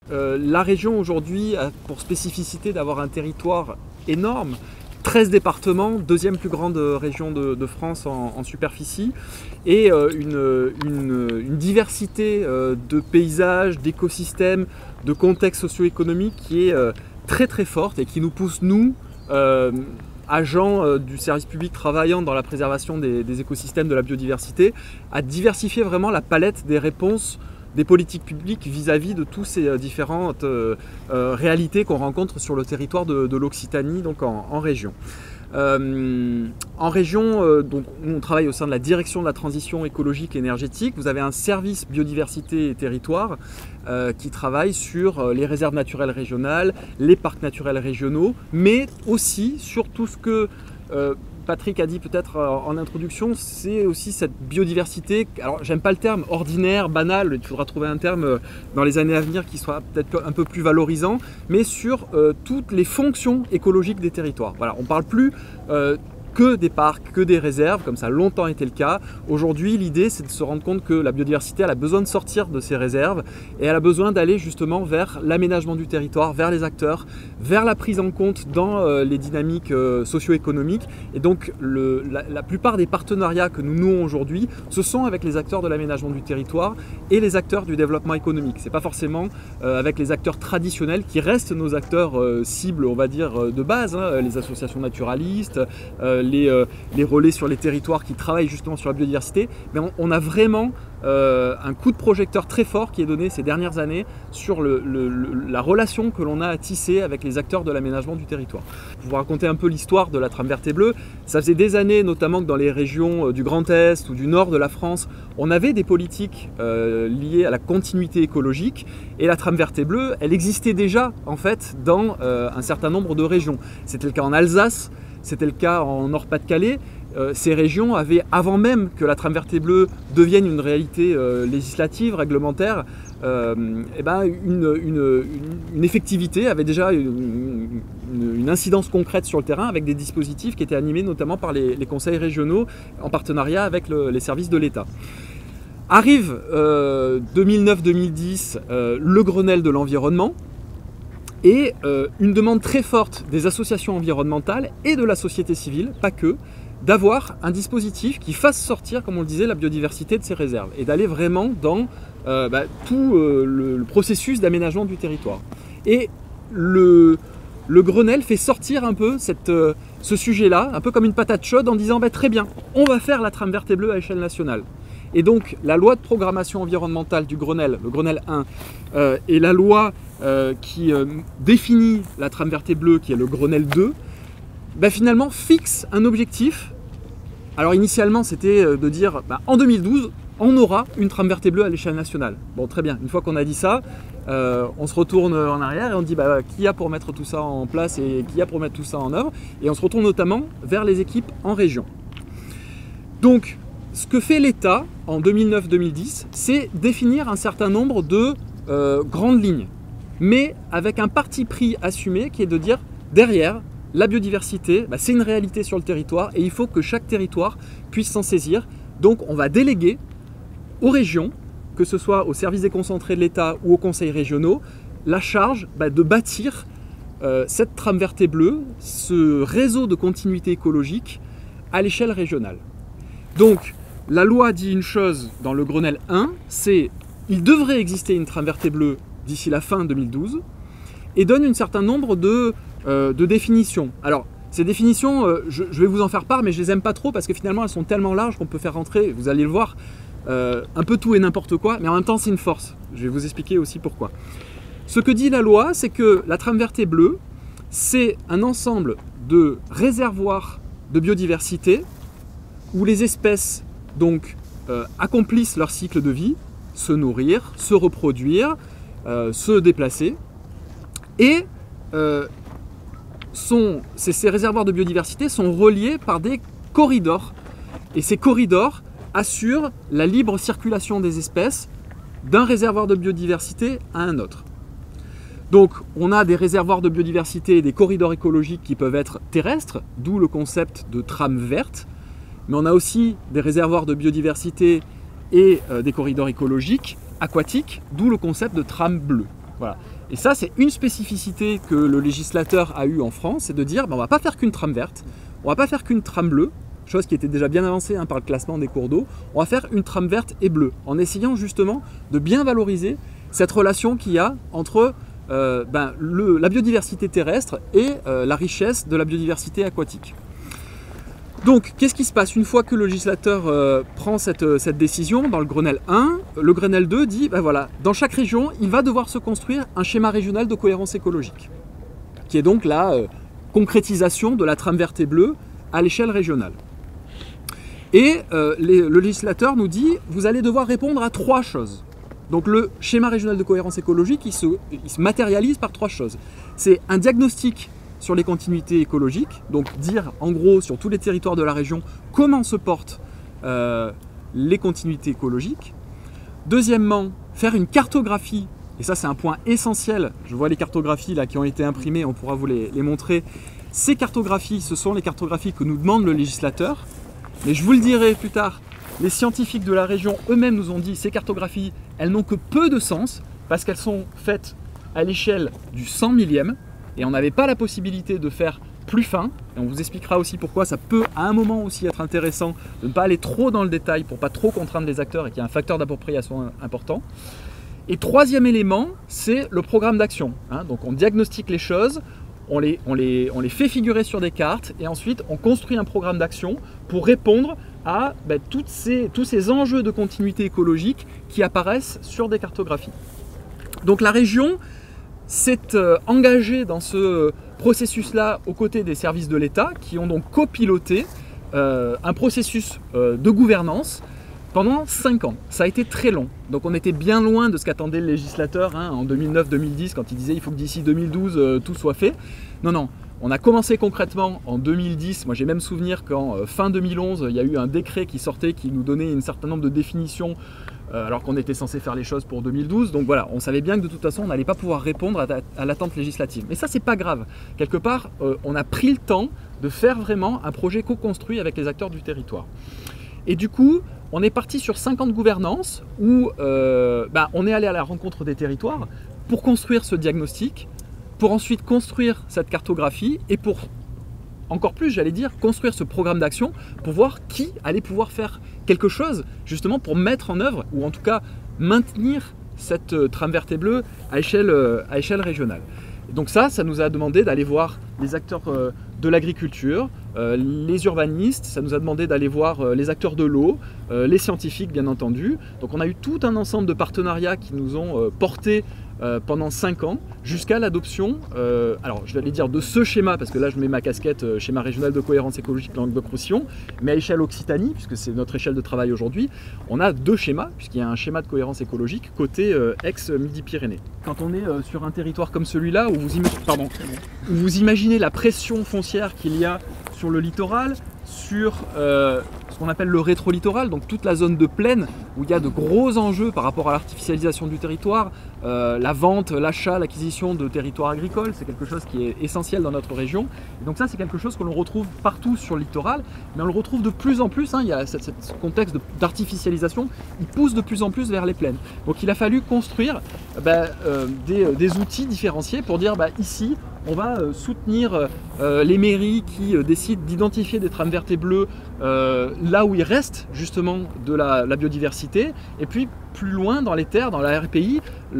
La région aujourd'hui a pour spécificité d'avoir un territoire énorme, 13 départements, deuxième plus grande région de France en superficie, et une diversité de paysages, d'écosystèmes, de contextes socio-économiques qui est très très forte et qui nous pousse, nous, agents du service public travaillant dans la préservation des écosystèmes, de la biodiversité, à diversifier vraiment la palette des réponses des politiques publiques vis-à-vis de toutes ces différentes réalités qu'on rencontre sur le territoire de l'Occitanie, donc en région. En région, donc, on travaille au sein de la direction de la transition écologique et énergétique. Vous avez un service biodiversité et territoire qui travaille sur les réserves naturelles régionales, les parcs naturels régionaux, mais aussi sur tout ce que Patrick a dit peut-être en introduction, c'est aussi cette biodiversité. Alors j'aime pas le terme ordinaire, banal, il faudra trouver un terme dans les années à venir qui soit peut-être un peu plus valorisant, mais sur toutes les fonctions écologiques des territoires. Voilà, on ne parle plus que des parcs, que des réserves, comme ça a longtemps été le cas. Aujourd'hui, l'idée, c'est de se rendre compte que la biodiversité, elle a besoin de sortir de ses réserves et elle a besoin d'aller justement vers l'aménagement du territoire, vers les acteurs, vers la prise en compte dans les dynamiques socio-économiques. Et donc, la plupart des partenariats que nous nouons aujourd'hui, ce sont avec les acteurs de l'aménagement du territoire et les acteurs du développement économique. Ce n'est pas forcément avec les acteurs traditionnels qui restent nos acteurs cibles, on va dire, de base, hein, les associations naturalistes, les relais sur les territoires qui travaillent justement sur la biodiversité, mais on a vraiment un coup de projecteur très fort qui est donné ces dernières années sur la relation que l'on a à tisser avec les acteurs de l'aménagement du territoire. Pour vous raconter un peu l'histoire de la trame verte et bleue, ça faisait des années, notamment que dans les régions du Grand Est ou du Nord de la France, on avait des politiques liées à la continuité écologique, et la trame verte et bleue, elle existait déjà en fait dans un certain nombre de régions. C'était le cas en Alsace, c'était le cas en Nord-Pas-de-Calais. Ces régions avaient, avant même que la trame verte et bleue devienne une réalité législative, réglementaire, une effectivité, avait déjà une incidence concrète sur le terrain avec des dispositifs qui étaient animés notamment par les conseils régionaux en partenariat avec les services de l'État. Arrive 2009-2010 le Grenelle de l'environnement, et une demande très forte des associations environnementales et de la société civile, pas que, d'avoir un dispositif qui fasse sortir, comme on le disait, la biodiversité de ces réserves et d'aller vraiment dans tout le processus d'aménagement du territoire. Et le Grenelle fait sortir un peu ce sujet-là, un peu comme une patate chaude, en disant très bien, on va faire la trame verte et bleue à échelle nationale. Et donc la loi de programmation environnementale du Grenelle, le Grenelle 1, et la loi qui définit la trame verte et bleue, qui est le Grenelle 2, finalement fixe un objectif. Alors initialement c'était de dire en 2012 on aura une trame verte et bleue à l'échelle nationale. Bon, très bien, une fois qu'on a dit ça, on se retourne en arrière et on dit qui a pour mettre tout ça en place et qui a pour mettre tout ça en œuvre, et on se retourne notamment vers les équipes en région. Donc ce que fait l'État en 2009-2010, c'est définir un certain nombre de grandes lignes, mais avec un parti pris assumé qui est de dire derrière, la biodiversité, c'est une réalité sur le territoire et il faut que chaque territoire puisse s'en saisir. Donc on va déléguer aux régions, que ce soit aux services déconcentrés de l'État ou aux conseils régionaux, la charge de bâtir cette trame verte et bleue, ce réseau de continuité écologique à l'échelle régionale. Donc la loi dit une chose dans le Grenelle 1, c'est qu'il devrait exister une trame verte et bleue d'ici la fin 2012 et donne un certain nombre de définitions. Alors ces définitions, je vais vous en faire part, mais je les aime pas trop parce que finalement elles sont tellement larges qu'on peut faire rentrer, vous allez le voir, un peu tout et n'importe quoi, mais en même temps c'est une force. Je vais vous expliquer aussi pourquoi. Ce que dit la loi, c'est que la trame verte et bleue, c'est un ensemble de réservoirs de biodiversité où les espèces donc accomplissent leur cycle de vie, se nourrir, se reproduire, se déplacer, et ces réservoirs de biodiversité sont reliés par des corridors. Et ces corridors assurent la libre circulation des espèces d'un réservoir de biodiversité à un autre. Donc on a des réservoirs de biodiversité et des corridors écologiques qui peuvent être terrestres, d'où le concept de trame verte, mais on a aussi des réservoirs de biodiversité et des corridors écologiques aquatiques, d'où le concept de trame bleue. Voilà. Et ça, c'est une spécificité que le législateur a eue en France, c'est de dire on ne va pas faire qu'une trame verte, on ne va pas faire qu'une trame bleue, chose qui était déjà bien avancée par le classement des cours d'eau, on va faire une trame verte et bleue, en essayant justement de bien valoriser cette relation qu'il y a entre la biodiversité terrestre et la richesse de la biodiversité aquatique. Donc, qu'est-ce qui se passe une fois que le législateur prend cette décision dans le Grenelle 1? Le Grenelle 2 dit, voilà, dans chaque région, il va devoir se construire un schéma régional de cohérence écologique, qui est donc la concrétisation de la trame verte et bleue à l'échelle régionale. Et le législateur nous dit, vous allez devoir répondre à 3 choses. Donc le schéma régional de cohérence écologique, il se matérialise par 3 choses. C'est un diagnostic sur les continuités écologiques, donc dire en gros sur tous les territoires de la région comment se portent les continuités écologiques. Deuxièmement, faire une cartographie, et ça c'est un point essentiel, je vois les cartographies là qui ont été imprimées, on pourra vous les montrer. Ces cartographies, ce sont les cartographies que nous demande le législateur, mais je vous le dirai plus tard, les scientifiques de la région eux-mêmes nous ont dit ces cartographies, elles n'ont que peu de sens, parce qu'elles sont faites à l'échelle du 100 millième, et on n'avait pas la possibilité de faire plus fin, et on vous expliquera aussi pourquoi ça peut à un moment aussi être intéressant de ne pas aller trop dans le détail pour pas trop contraindre les acteurs et qu'il y a un facteur d'appropriation important. Et troisième élément, c'est le programme d'action. Donc on diagnostique les choses, on les fait figurer sur des cartes et ensuite on construit un programme d'action pour répondre à tous ces enjeux de continuité écologique qui apparaissent sur des cartographies. Donc la région s'est engagée dans ce processus-là aux côtés des services de l'État qui ont donc copiloté un processus de gouvernance pendant 5 ans. Ça a été très long. Donc on était bien loin de ce qu'attendait le législateur en 2009-2010 quand il disait il faut que d'ici 2012 tout soit fait. Non, non. On a commencé concrètement en 2010. Moi j'ai même souvenir qu'en fin 2011, il y a eu un décret qui sortait qui nous donnait un certain nombre de définitions alors qu'on était censé faire les choses pour 2012. Donc voilà, on savait bien que de toute façon on n'allait pas pouvoir répondre à l'attente législative. Mais ça c'est pas grave. Quelque part, on a pris le temps de faire vraiment un projet co-construit avec les acteurs du territoire. Et du coup, on est parti sur 5 ans de gouvernance où on est allé à la rencontre des territoires pour construire ce diagnostic, pour ensuite construire cette cartographie et pour, encore plus j'allais dire, construire ce programme d'action pour voir qui allait pouvoir faire quelque chose justement pour mettre en œuvre ou en tout cas maintenir cette trame verte et bleue à échelle régionale. Et donc ça nous a demandé d'aller voir les acteurs de l'agriculture, les urbanistes, ça nous a demandé d'aller voir les acteurs de l'eau, les scientifiques bien entendu. Donc on a eu tout un ensemble de partenariats qui nous ont portés pendant 5 ans jusqu'à l'adoption, alors je vais aller dire de ce schéma parce que là je mets ma casquette schéma régional de cohérence écologique Languedoc-Roussillon, mais à échelle Occitanie, puisque c'est notre échelle de travail aujourd'hui, on a 2 schémas, puisqu'il y a un schéma de cohérence écologique côté ex-Midi-Pyrénées. Quand on est sur un territoire comme celui-là, où vous imaginez la pression foncière qu'il y a sur le littoral, sur ce qu'on appelle le rétro-littoral, donc toute la zone de plaine où il y a de gros enjeux par rapport à l'artificialisation du territoire, la vente, l'achat, l'acquisition de territoires agricoles, c'est quelque chose qui est essentiel dans notre région. Et donc ça c'est quelque chose que l'on retrouve partout sur le littoral, mais on le retrouve de plus en plus, il y a ce contexte d'artificialisation, il pousse de plus en plus vers les plaines. Donc il a fallu construire des outils différenciés pour dire ici on va soutenir les mairies qui décident d'identifier des trames vertes et bleues là où il reste justement de la biodiversité, et puis plus loin dans les terres, dans la RPI,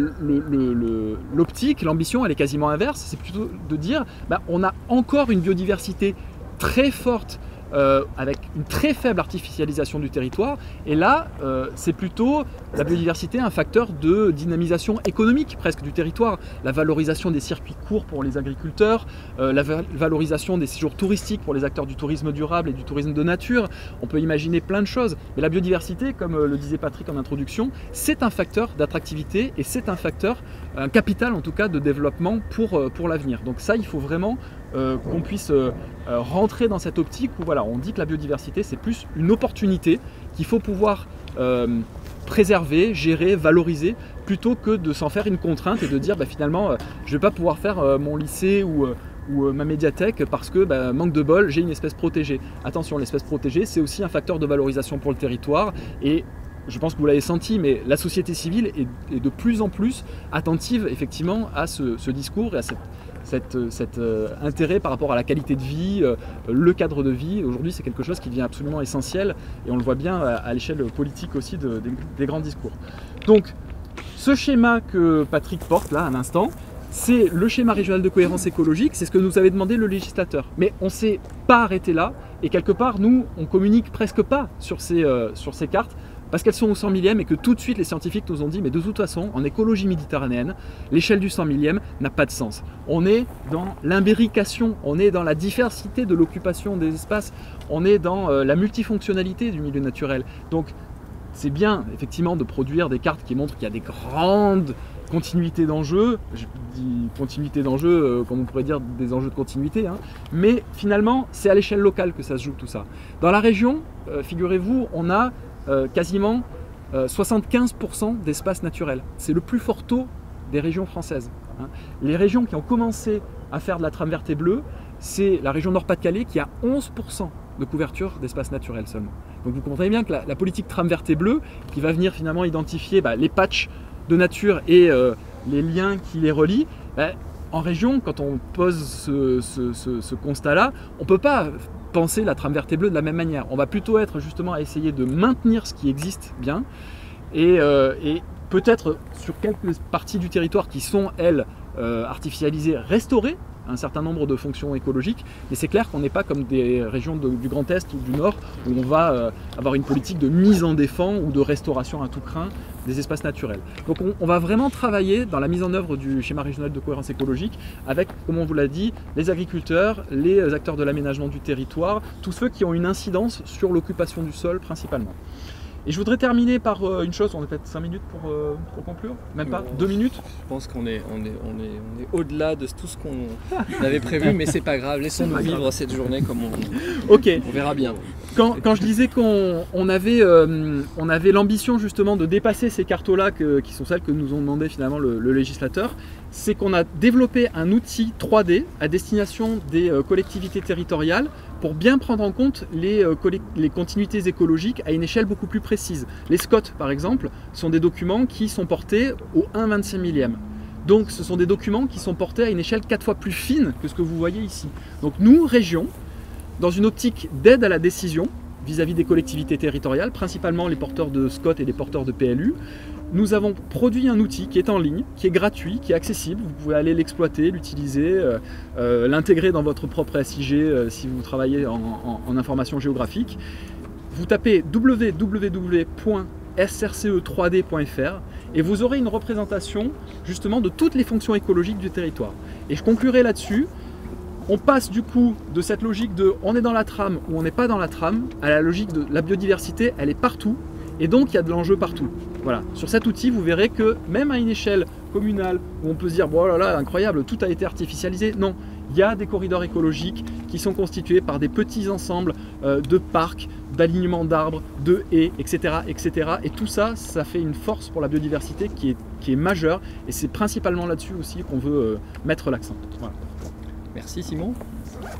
l'optique, l'ambition elle est quasiment inverse, c'est plutôt de dire on a encore une biodiversité très forte avec une très faible artificialisation du territoire, et là c'est plutôt la biodiversité un facteur de dynamisation économique presque du territoire, la valorisation des circuits courts pour les agriculteurs, la valorisation des séjours touristiques pour les acteurs du tourisme durable et du tourisme de nature, on peut imaginer plein de choses, mais la biodiversité, comme le disait Patrick en introduction, c'est un facteur d'attractivité et c'est un facteur, un capital en tout cas de développement pour l'avenir. Donc ça il faut vraiment qu'on puisse rentrer dans cette optique où voilà, on dit que la biodiversité c'est plus une opportunité qu'il faut pouvoir préserver, gérer, valoriser, plutôt que de s'en faire une contrainte et de dire finalement je ne vais pas pouvoir faire mon lycée ou ma médiathèque parce que manque de bol, j'ai une espèce protégée. Attention, l'espèce protégée c'est aussi un facteur de valorisation pour le territoire, et je pense que vous l'avez senti, mais la société civile est de plus en plus attentive effectivement à ce discours et à cet intérêt par rapport à la qualité de vie, le cadre de vie. Aujourd'hui, c'est quelque chose qui devient absolument essentiel et on le voit bien à l'échelle politique aussi des grands discours. Donc, ce schéma que Patrick porte là à l'instant, c'est le schéma régional de cohérence écologique, c'est ce que nous avait demandé le législateur. Mais on ne s'est pas arrêté là et quelque part, nous, on communique presque pas sur ces cartes parce qu'elles sont au 100 millième et que tout de suite les scientifiques nous ont dit mais de toute façon en écologie méditerranéenne, l'échelle du 100 millième n'a pas de sens. On est dans l'imbérication, on est dans la diversité de l'occupation des espaces, on est dans la multifonctionnalité du milieu naturel. Donc c'est bien effectivement de produire des cartes qui montrent qu'il y a des grandes continuités d'enjeux, je dis continuité d'enjeux comme on pourrait dire des enjeux de continuité, hein, mais finalement c'est à l'échelle locale que ça se joue tout ça. Dans la région, figurez-vous, on a quasiment 75% d'espace naturel. C'est le plus fort taux des régions françaises. Hein. Les régions qui ont commencé à faire de la trame verte et bleue, c'est la région Nord-Pas-de-Calais qui a 11% de couverture d'espace naturel seulement. Donc vous comprenez bien que la politique trame verte et bleue, qui va venir finalement identifier les patchs de nature et les liens qui les relient, en région, quand on pose ce constat-là, on ne peut pas penser la trame verte et bleue de la même manière. On va plutôt être justement à essayer de maintenir ce qui existe bien et peut-être sur quelques parties du territoire qui sont, elles, artificialisées, restaurer un certain nombre de fonctions écologiques, mais c'est clair qu'on n'est pas comme des régions du Grand Est ou du Nord où on va avoir une politique de mise en défense ou de restauration à tout crin des espaces naturels. Donc on va vraiment travailler dans la mise en œuvre du schéma régional de cohérence écologique avec, comme on vous l'a dit, les agriculteurs, les acteurs de l'aménagement du territoire, tous ceux qui ont une incidence sur l'occupation du sol principalement. Et je voudrais terminer par une chose, on a peut-être 5 minutes pour conclure, même pas, 2 minutes. Je pense qu'on est au-delà de tout ce qu'on avait prévu, mais c'est pas grave, laissons-nous vivre cette journée comme on verra bien. Quand je disais qu'on avait l'ambition justement de dépasser ces cartes-là, qui sont celles que nous ont demandé finalement le législateur, c'est qu'on a développé un outil 3D à destination des collectivités territoriales pour bien prendre en compte les continuités écologiques à une échelle beaucoup plus précise. Les SCOT, par exemple, sont des documents qui sont portés au 1/25 millième. Donc ce sont des documents qui sont portés à une échelle 4 fois plus fine que ce que vous voyez ici. Donc nous, région, dans une optique d'aide à la décision vis-à-vis des collectivités territoriales, principalement les porteurs de SCOT et les porteurs de PLU, nous avons produit un outil qui est en ligne, qui est gratuit, qui est accessible. Vous pouvez aller l'exploiter, l'utiliser, l'intégrer dans votre propre SIG si vous travaillez en information géographique. Vous tapez www.srce3d.fr et vous aurez une représentation justement de toutes les fonctions écologiques du territoire. Et je conclurai là-dessus. On passe du coup de cette logique de on est dans la trame ou on n'est pas dans la trame à la logique de la biodiversité, elle est partout et donc il y a de l'enjeu partout. Voilà. Sur cet outil, vous verrez que même à une échelle communale où on peut se dire bon là là incroyable, tout a été artificialisé, non, il y a des corridors écologiques qui sont constitués par des petits ensembles de parcs, d'alignements d'arbres, de haies, etc., etc. Et tout ça, ça fait une force pour la biodiversité qui est majeure et c'est principalement là-dessus aussi qu'on veut mettre l'accent. Voilà. Merci Simon.